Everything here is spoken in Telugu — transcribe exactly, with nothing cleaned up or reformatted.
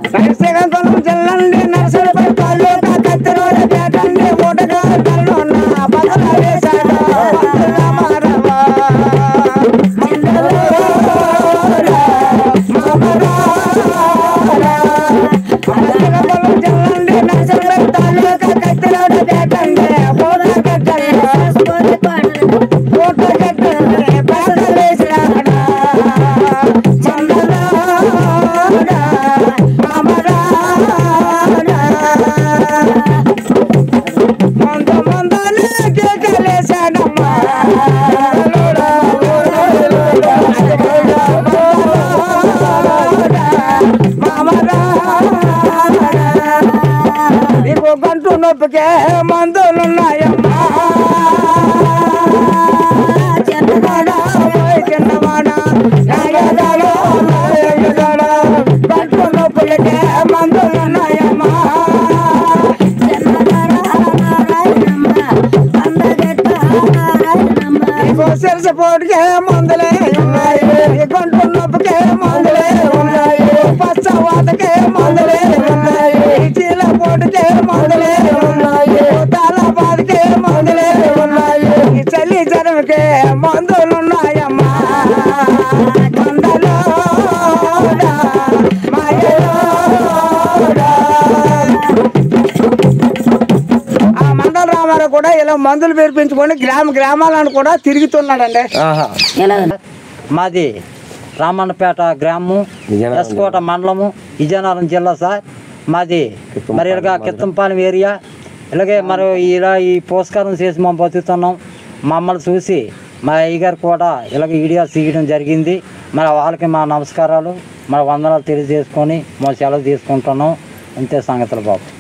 శ్రీకాకుళం జిల్లండి నర్సరపై కాళ్ళు కత్తిరోడ పేటండి ఊటగా కళ్ళు నా బదల వేశాడు రామారావా శ్రీకాకుళం జిల్లండి నర్సరపై కాళ్ళు కత్తిరోడ పేటండి ఊటగా కళ్ళు ఊటగా కళ్ళు బదల వేశాడు మంద మందనే కేకలేశాడమ్మా నీకు గంటు నొప్పికే మందులున్నాయమ్మా చిన్నవాడా చిన్నవాడా గంటు నొప్పులకే మందులున్నాయమ్మా పోటుకే మందులే ఉన్నాయి గంటు నొప్పికే మందులే ఉన్నాయి పచ్చవాతకే మందులే ఉన్నాయి చీల పోటుకే మందులే ఉన్నాయి తలపాదికే మందులే ఉన్నాయి చలి జనముకే మందులున్నాయమ్మా మందలో ఆ మండల రామారావు కూడా ఇలా మందులు పేర్పించుకొని గ్రామ గ్రామాలను కూడా తిరుగుతున్నాడండి. మాది రామన్నపేట గ్రామం, ఎస్కోట మండలము, విజయనగరం జిల్లా సార్. మాది మరి ఇలాగ కిత్తంపాలెం ఏరియా. ఇలాగే మరి ఇలా ఈ పురస్కారం చేసి మేము బతుకుతున్నాం. మమ్మల్ని చూసి మా అయ్యగారు కూడా ఇలాగ వీడియో తీయడం జరిగింది. మరి వాళ్ళకి మా నమస్కారాలు, మా వందనాలు తెలియజేసుకొని మా సెలవు తీసుకుంటున్నాం. అంతే సంగతులు బాబు.